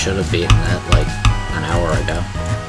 should have beaten it like an hour ago.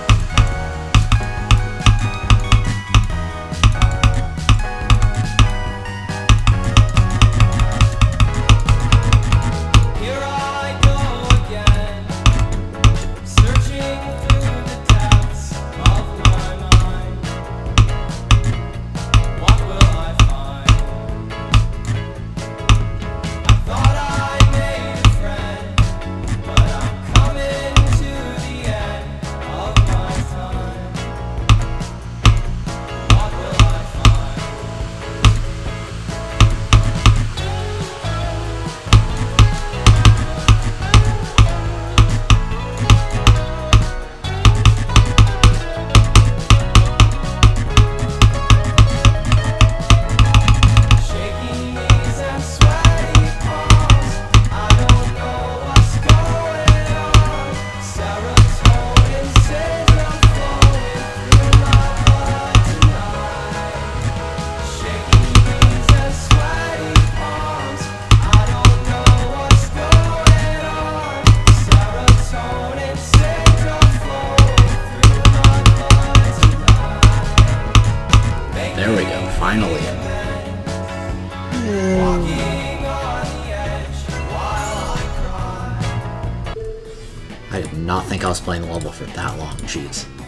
There we go, finally. I did not think I was playing the level for that long, jeez.